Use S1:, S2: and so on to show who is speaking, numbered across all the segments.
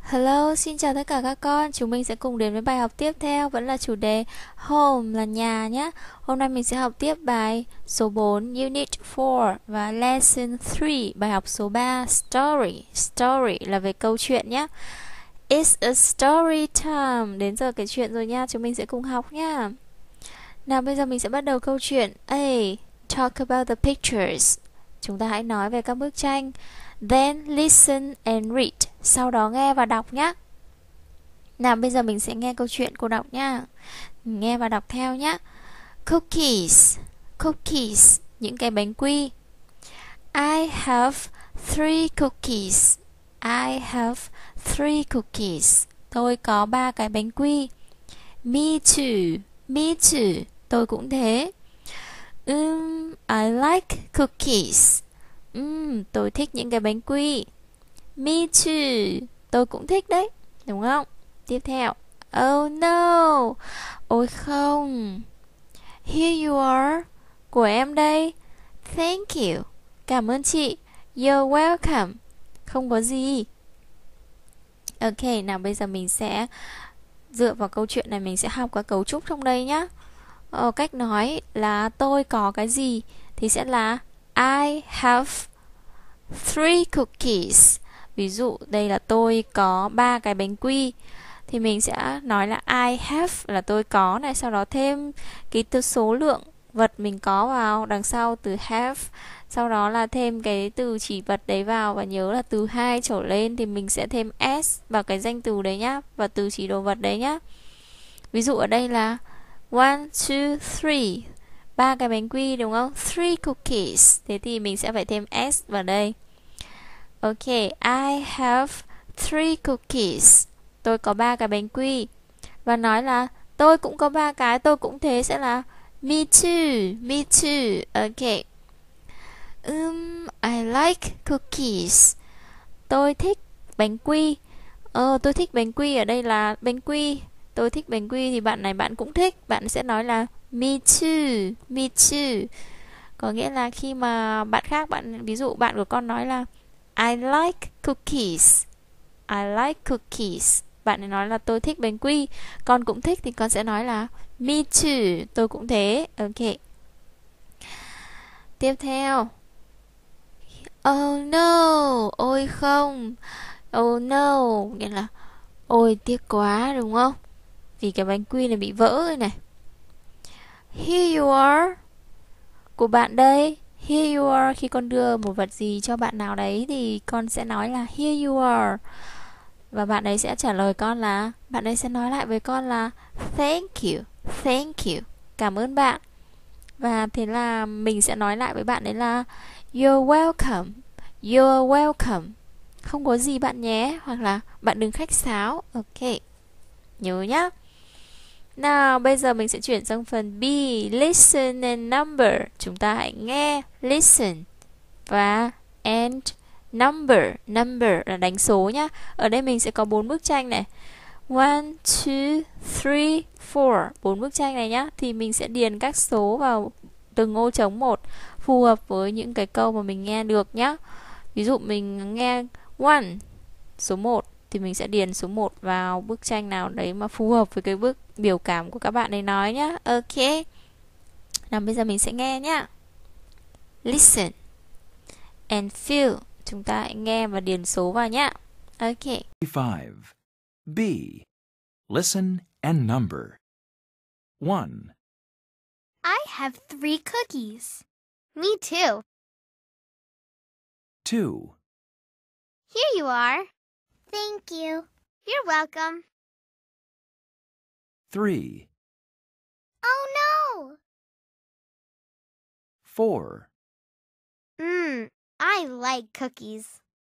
S1: Hello, xin chào tất cả các con. Chúng mình sẽ cùng đến với bài học tiếp theo, vẫn là chủ đề home là nhà nhé. Hôm nay mình sẽ học tiếp bài số 4 Unit 4 và Lesson 3, bài học số 3 Story. Story là về câu chuyện nhé. It's a story time. Đến giờ kể chuyện rồi nha, chúng mình sẽ cùng học nha. Nào bây giờ mình sẽ bắt đầu câu chuyện. A. Talk about the pictures. Chúng ta hãy nói về các bức tranh. Then listen and read. Sau đó nghe và đọc nhé. Nào bây giờ mình sẽ nghe câu chuyện cô đọc nhá. Nghe và đọc theo nhé. Cookies. Cookies. Những cái bánh quy. I have 3 cookies. I have 3 cookies. Tôi có 3 cái bánh quy. Me too. Me too. Tôi cũng thế. I like cookies. Tôi thích những cái bánh quy. Me too. Tôi cũng thích đấy. Đúng không? Tiếp theo. Oh no. Ôi không. Here you are. Của em đây. Thank you. Cảm ơn chị. You're welcome. Không có gì. Ok, nào bây giờ mình sẽ dựa vào câu chuyện này mình sẽ học các cấu trúc trong đây nhá. Cách nói là tôi có cái gì thì sẽ là I have 3 cookies. Ví dụ đây là tôi có 3 cái bánh quy thì mình sẽ nói là I have là tôi có này, sau đó thêm cái từ số lượng vật mình có vào đằng sau từ have, sau đó là thêm cái từ chỉ vật đấy vào, và nhớ là từ 2 trở lên thì mình sẽ thêm s vào cái danh từ đấy nhá, và từ chỉ đồ vật đấy nhá. Ví dụ ở đây là 1, 2, 3, 3 cái bánh quy đúng không? 3 cookies. Thế thì mình sẽ phải thêm s vào đây. Ok, I have 3 cookies. Tôi có 3 cái bánh quy. Và nói là tôi cũng có 3 cái, tôi cũng thế sẽ là me too, me too. Ok. I like cookies. Tôi thích bánh quy. Tôi thích bánh quy ở đây là bánh quy. Tôi thích bánh quy thì bạn này bạn cũng thích. Bạn sẽ nói là me too, me too. Có nghĩa là khi mà bạn khác, ví dụ bạn của con nói là I like cookies. I like cookies. Bạn ấy nói là tôi thích bánh quy. Con cũng thích thì con sẽ nói là me too. Tôi cũng thế. Ok. Tiếp theo. Oh no. Ôi không. Oh no. Nghĩa là ôi tiếc quá đúng không? Vì cái bánh quy này bị vỡ rồi này. Here you are. Của bạn đây. Here you are. Khi con đưa một vật gì cho bạn nào đấy thì con sẽ nói là here you are. Và bạn ấy sẽ trả lời con là, bạn ấy sẽ nói lại với con là thank you, thank you, cảm ơn bạn. Và thế là mình sẽ nói lại với bạn ấy là you're welcome, you're welcome, không có gì bạn nhé, hoặc là bạn đừng khách sáo. Ok, nhớ nhá. Nào bây giờ mình sẽ chuyển sang phần B, listen and number. Chúng ta hãy nghe, listen và and number. Number là đánh số nhá. Ở đây mình sẽ có 4 bức tranh này. 1, 2, 3, 4. 4 bức tranh này nhá. Thì mình sẽ điền các số vào từng ô trống một, phù hợp với những cái câu mà mình nghe được nhá. Ví dụ mình nghe 1, số 1 thì mình sẽ điền số 1 vào bức tranh nào đấy mà phù hợp với cái bức biểu cảm của các bạn ấy nói nhá. Ok. Nào bây giờ mình sẽ nghe nhá. Listen and feel. Chúng ta hãy nghe và điền số vào nhé. Ok.
S2: 5. B. Listen and number. 1,
S3: I have 3 cookies. Me too.
S2: 2,
S3: Here you are. Thank you. You're welcome.
S2: 3,
S3: Oh no.
S2: 4,
S3: I like cookies.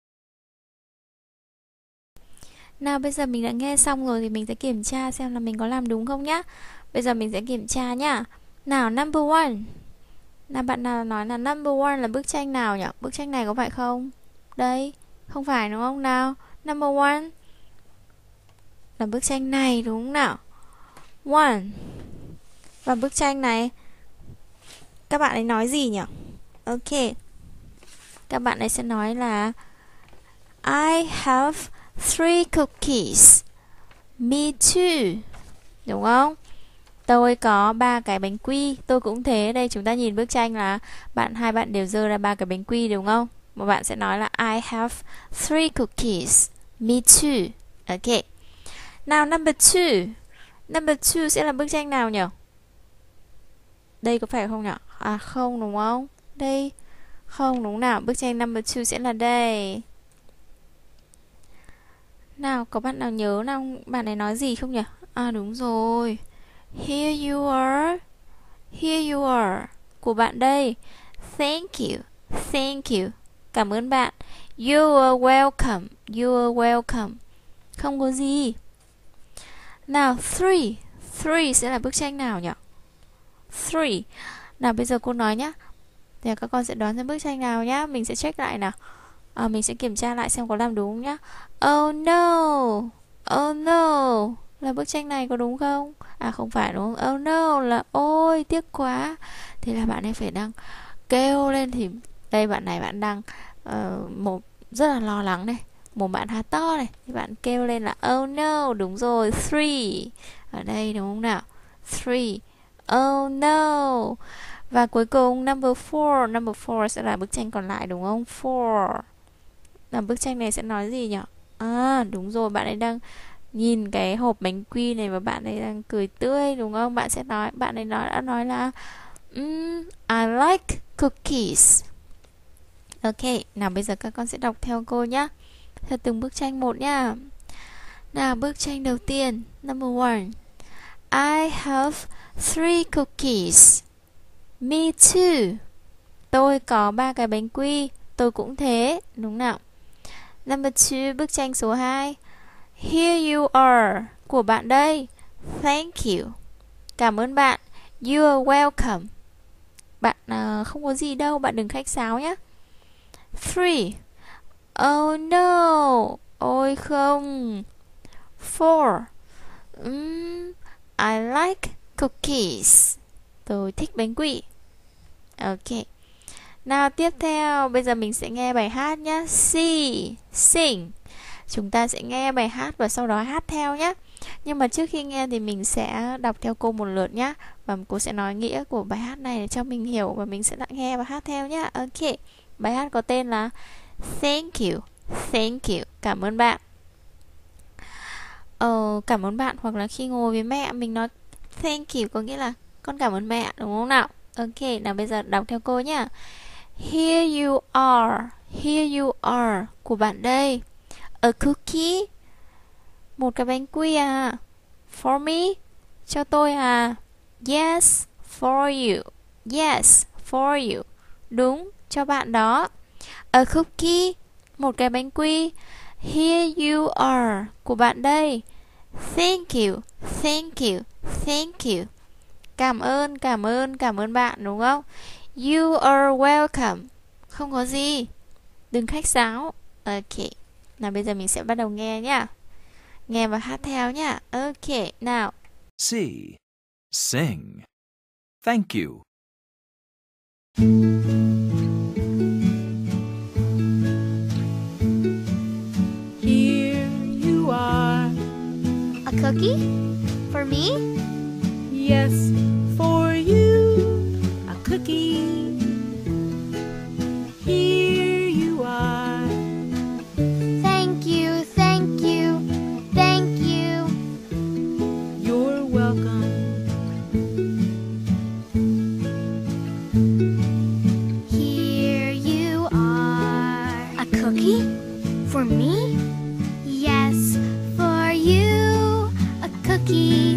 S1: Nào bây giờ mình đã nghe xong rồi thì mình sẽ kiểm tra xem là mình có làm đúng không nhá. Bây giờ mình sẽ kiểm tra nhá. Nào number 1. Nào bạn nào nói là number 1 là bức tranh nào nhỉ? Bức tranh này có phải không? Đây, không phải đúng không nào? Number 1 là bức tranh này đúng không nào? 1. Và bức tranh này các bạn ấy nói gì nhỉ? Ok. Các bạn ấy sẽ nói là I have 3 cookies. Me too. Đúng không? Tôi có 3 cái bánh quy, tôi cũng thế. Đây chúng ta nhìn bức tranh là hai bạn đều giơ ra 3 cái bánh quy đúng không? Một bạn sẽ nói là I have 3 cookies. Me too. Ok. Now number 2. Number 2 sẽ là bức tranh nào nhỉ? Đây có phải không nhỉ? À không đúng không? Đây không đúng nào. Bức tranh number 2 sẽ là đây. Nào có bạn nào nhớ nào bạn ấy nói gì không nhỉ? À đúng rồi. Here you are. Here you are. Của bạn đây. Thank you. Thank you. Cảm ơn bạn. You are welcome. You are welcome. Không có gì. Nào 3. 3 sẽ là bức tranh nào nhỉ? 3. Nào bây giờ cô nói nhá. Thì các con sẽ đoán xem bức tranh nào nhá. Mình sẽ check lại nào. Mình sẽ kiểm tra lại xem có làm đúng nhá. Oh no. Oh no. Là bức tranh này có đúng không? À không phải đúng không? Oh no là ôi tiếc quá. Thế là bạn ấy phải đang kêu lên. Thì đây bạn này bạn đang một rất là lo lắng này. Một bạn há to này. Thì bạn kêu lên là oh no. Đúng rồi 3. Ở đây đúng không nào? 3. Oh no. Và cuối cùng number 4. Number 4 sẽ là bức tranh còn lại đúng không? 4. Là bức tranh này sẽ nói gì nhỉ? À đúng rồi, bạn ấy đang nhìn cái hộp bánh quy này và bạn ấy đang cười tươi đúng không? Bạn ấy đã nói là I like cookies. Ok, nào bây giờ các con sẽ đọc theo cô nhá. Theo từng bức tranh một nhá. Nào bức tranh đầu tiên, number 1. I have 3 cookies. Me too. Tôi có 3 cái bánh quy. Tôi cũng thế, đúng nào? Number 2, bức tranh số 2. Here you are. Của bạn đây. Thank you. Cảm ơn bạn. You are welcome. Bạn không có gì đâu, bạn đừng khách sáo nhé. 3. Oh no. Ôi không. 4. I like cookies. Tôi thích bánh quy. Ok. Nào tiếp theo, bây giờ mình sẽ nghe bài hát nhé. Sing. Chúng ta sẽ nghe bài hát và sau đó hát theo nhé. Nhưng mà trước khi nghe thì mình sẽ đọc theo cô một lượt nhé. Và cô sẽ nói nghĩa của bài hát này để cho mình hiểu. Và mình sẽ lại nghe và hát theo nhé. Ok. Bài hát có tên là Thank you. Thank you. Cảm ơn bạn. Cảm ơn bạn. Hoặc là khi ngồi với mẹ mình nói thank you có nghĩa là con cảm ơn mẹ, đúng không nào? Ok, nào bây giờ đọc theo cô nhé. Here you are. Here you are. Của bạn đây. A cookie. Một cái bánh quy à? For me. Cho tôi à? Yes, for you. Yes, for you. Đúng, cho bạn đó. A cookie. Một cái bánh quy. Here you are. Của bạn đây. Thank you. Thank you. Thank you. Cảm ơn bạn, đúng không? You are welcome. Không có gì. Đừng khách sáo. Ok. Nào bây giờ mình sẽ bắt đầu nghe nhá. Nghe và hát theo nhá. Ok, nào.
S2: C. Sing. Thank you.
S4: Here you are.
S3: A cookie? For me?
S4: Yes, for you. A cookie. Here you are.
S3: Thank you, thank you, thank you.
S4: You're welcome.
S3: Here you are. A cookie? For me? Yes, for you. A cookie.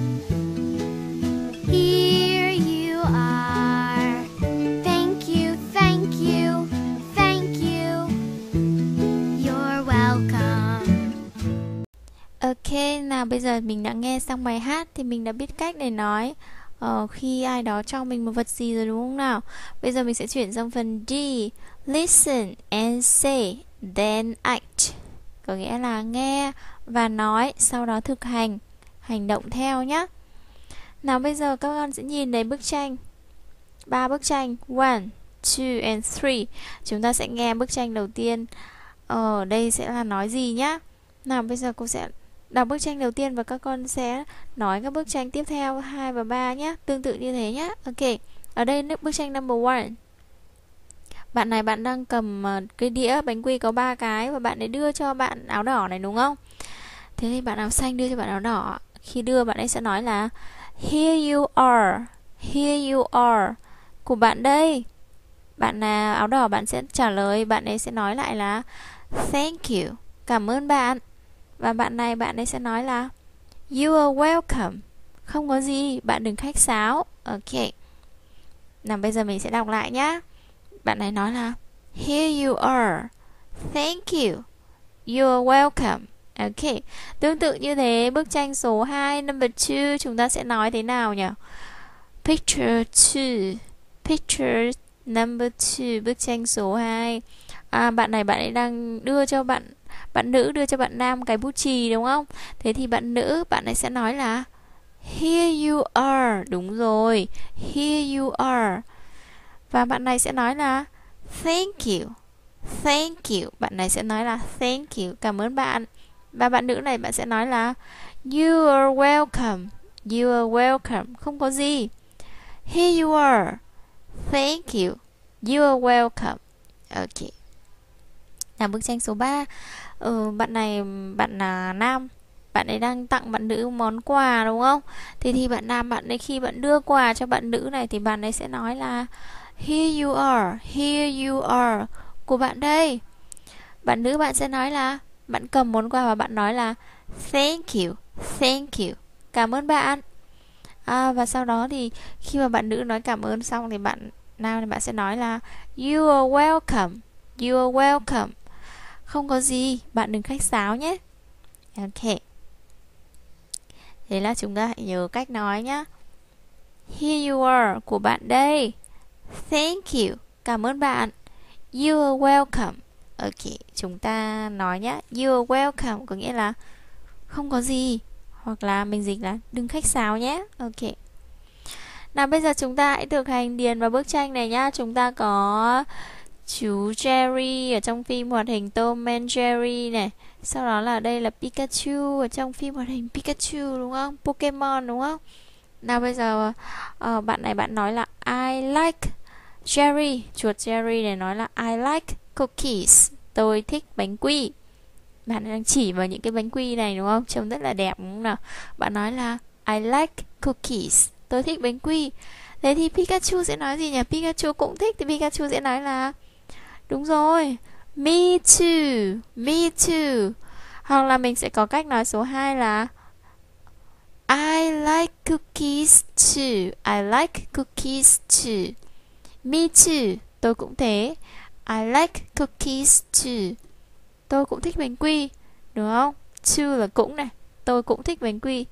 S3: Here you are. Thank you, thank you, thank you. You're welcome.
S1: Ok, nào bây giờ mình đã nghe xong bài hát thì mình đã biết cách để nói khi ai đó cho mình một vật gì rồi đúng không nào? Bây giờ mình sẽ chuyển sang phần D. Listen and say, then act. Có nghĩa là nghe và nói, sau đó thực hành, hành động theo nhé. Nào bây giờ các con sẽ nhìn thấy bức tranh. 3 bức tranh 1, 2 and 3. Chúng ta sẽ nghe bức tranh đầu tiên. Ở đây sẽ là nói gì nhá. Nào bây giờ cô sẽ đọc bức tranh đầu tiên và các con sẽ nói các bức tranh tiếp theo 2 và 3 nhé. Tương tự như thế nhé. Ok. Ở đây bức tranh number 1. Bạn này bạn đang cầm cái đĩa bánh quy có 3 cái và bạn ấy đưa cho bạn áo đỏ này đúng không? Thế thì bạn áo xanh đưa cho bạn áo đỏ. Khi đưa bạn ấy sẽ nói là here you are. Here you are. Của bạn đây. Bạn là áo đỏ bạn sẽ trả lời, bạn ấy sẽ nói lại là thank you. Cảm ơn bạn. Và bạn này bạn ấy sẽ nói là you are welcome. Không có gì, bạn đừng khách sáo. Ok. Nào bây giờ mình sẽ đọc lại nhá. Bạn này nói là here you are. Thank you. You are welcome. Ok. Tương tự như thế, bức tranh số 2, number 2, chúng ta sẽ nói thế nào nhỉ? Picture 2. Picture number 2, bức tranh số 2. Bạn này bạn ấy đang đưa cho bạn nữ đưa cho bạn nam cái bút chì đúng không? Thế thì bạn nữ bạn ấy sẽ nói là here you are. Đúng rồi, here you are. Và bạn này sẽ nói là thank you. Thank you. Bạn này sẽ nói là thank you, cảm ơn bạn. Và bạn nữ này bạn sẽ nói là you are welcome. You are welcome. Không có gì. Here you are. Thank you. You are welcome. Ok. Là bức tranh số 3. Bạn này, bạn là nam, bạn ấy đang tặng bạn nữ món quà đúng không? Thì bạn nam bạn ấy khi bạn đưa quà cho bạn nữ này thì bạn ấy sẽ nói là here you are. Here you are. Của bạn đây. Bạn nữ bạn sẽ nói là bạn cầm món quà và bạn nói là thank you. Thank you. Cảm ơn bạn. Và sau đó thì khi mà bạn nữ nói cảm ơn xong thì bạn nam thì bạn sẽ nói là you are welcome. You are welcome. Không có gì, bạn đừng khách sáo nhé. Ok. Thế là chúng ta hãy nhớ cách nói nhé. Here you are. Của bạn đây. Thank you. Cảm ơn bạn. You are welcome. Ok, chúng ta nói nhé. You are welcome có nghĩa là không có gì. Hoặc là mình dịch là đừng khách sáo nhé. Ok. Nào bây giờ chúng ta hãy thực hành điền vào bức tranh này nhá. Chúng ta có chú Jerry ở trong phim hoạt hình Tom and Jerry này. Sau đó là đây là Pikachu ở trong phim hoạt hình Pikachu đúng không? Pokemon đúng không? Nào bây giờ bạn này bạn nói là I like Jerry. Chuột Jerry này nói là I like cookies. Tôi thích bánh quy. Bạn đang chỉ vào những cái bánh quy này đúng không? Trông rất là đẹp đúng không nào? Bạn nói là I like cookies. Tôi thích bánh quy. Thế thì Pikachu sẽ nói gì nhỉ? Pikachu cũng thích thì Pikachu sẽ nói là đúng rồi, me too. Me too. Hoặc là mình sẽ có cách nói số 2 là I like cookies too. I like cookies too. Me too. Tôi cũng thế. I like cookies too. Tôi cũng thích bánh quy. Đúng không? To là cũng này. Tôi cũng thích bánh quy.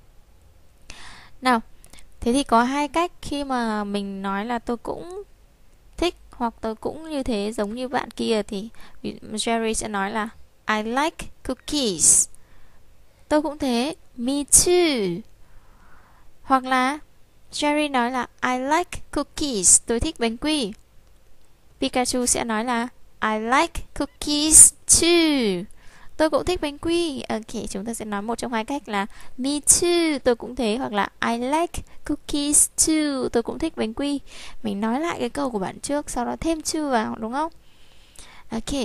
S1: Nào, thế thì có 2 cách khi mà mình nói là tôi cũng thích hoặc tôi cũng như thế giống như bạn kia thì Jerry sẽ nói là I like cookies. Tôi cũng thế. Me too. Hoặc là Jerry nói là I like cookies. Tôi thích bánh quy. Pikachu sẽ nói là I like cookies too. Tôi cũng thích bánh quy. Ok, chúng ta sẽ nói một trong 2 cách là me too, tôi cũng thế. Hoặc là I like cookies too. Tôi cũng thích bánh quy. Mình nói lại cái câu của bạn trước, sau đó thêm too vào, đúng không? Ok.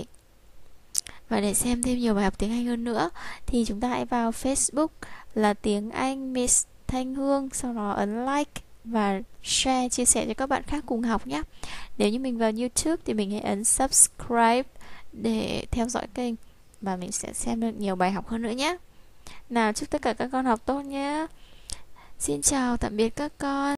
S1: Và để xem thêm nhiều bài học tiếng Anh hơn nữa thì chúng ta hãy vào Facebook là tiếng Anh Miss Thanh Hương. Sau đó ấn like và share, chia sẻ cho các bạn khác cùng học nhé. Nếu như mình vào YouTube thì mình hãy ấn subscribe để theo dõi kênh và mình sẽ xem được nhiều bài học hơn nữa nhé. Nào, chúc tất cả các con học tốt nhé. Xin chào, tạm biệt các con.